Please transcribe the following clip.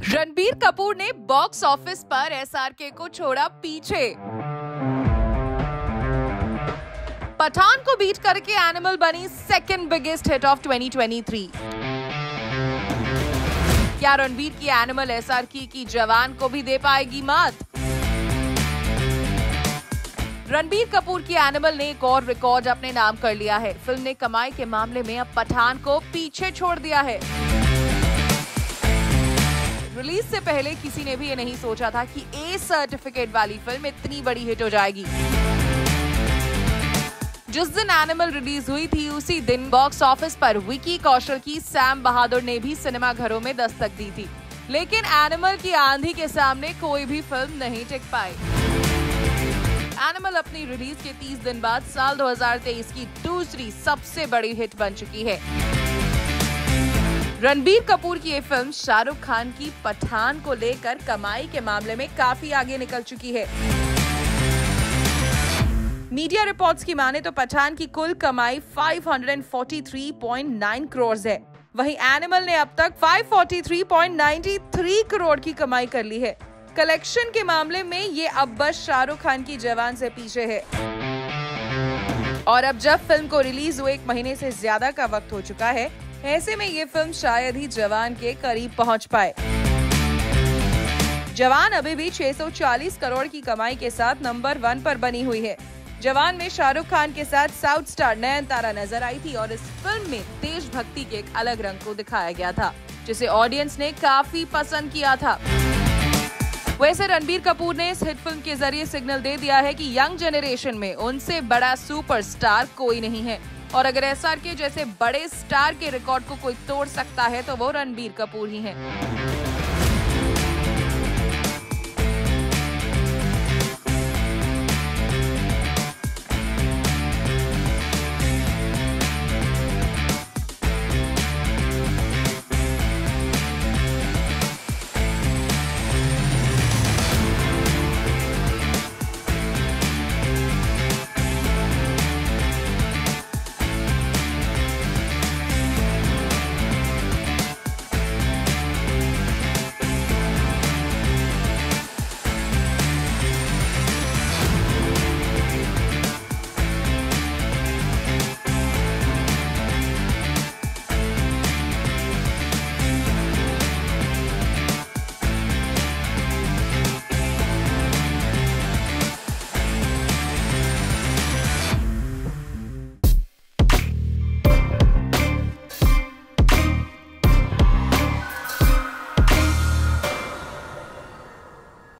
रणबीर कपूर ने box office पर SRK को छोड़ा पीछे। पठान को बीट करके एनिमल बनी सेकंड बिगेस्ट हिट ऑफ 2023। क्या रणबीर की एनिमल एसआरके की जवान को भी दे पाएगी मात? रणबीर कपूर की एनिमल ने एक और रिकॉर्ड अपने नाम कर लिया है। फिल्म ने कमाई के मामले में अब पठान को पीछे छोड़ दिया है। रिलीज से पहले किसी ने भी ये नहीं सोचा था कि ए सर्टिफिकेट वाली फिल्म इतनी बड़ी हिट हो जाएगी। जिस दिन एनिमल रिलीज हुई थी उसी दिन बॉक्स ऑफिस पर विकी कौशल की सैम बहादुर ने भी सिनेमा घरों में दस्तक दी थी, लेकिन एनिमल की आंधी के सामने कोई भी फिल्म नहीं टिक पाई। एनिमल अपनी रिलीज के 30 दिन बाद साल 2023 की दूसरी सबसे बड़ी हिट बन चुकी है। रणबीर कपूर की ये फिल्म शाहरुख खान की पठान को लेकर कमाई के मामले में काफी आगे निकल चुकी है। मीडिया रिपोर्ट्स की माने तो पठान की कुल कमाई 543.9 करोड़ है। वहीं एनिमल ने अब तक 543.93 करोड़ की कमाई कर ली है। कलेक्शन के मामले में ये अब बस शाहरुख खान की जवान से पीछे है। और अब जब फिल्म को रिलीज हुए 1 महीने से ज्यादा का वक्त हो चुका है, ऐसे में ये फिल्म शायद ही जवान के करीब पहुंच पाए। जवान अभी भी 640 करोड़ की कमाई के साथ नंबर 1 पर बनी हुई है। जवान में शाहरुख खान के साथ साउथ स्टार नयनतारा नजर आई थी और इस फिल्म में देशभक्ति के एक अलग रंग को दिखाया गया था, जिसे ऑडियंस ने काफी पसंद किया था। वैसे रणबीर कपूर ने इस हिट फिल्म के जरिए सिग्नल दे दिया है कि यंग जनरेशन में उनसे बड़ा सुपरस्टार कोई नहीं है, और अगर एसआरके जैसे बड़े स्टार के रिकॉर्ड को कोई तोड़ सकता है तो वो रणबीर कपूर ही है।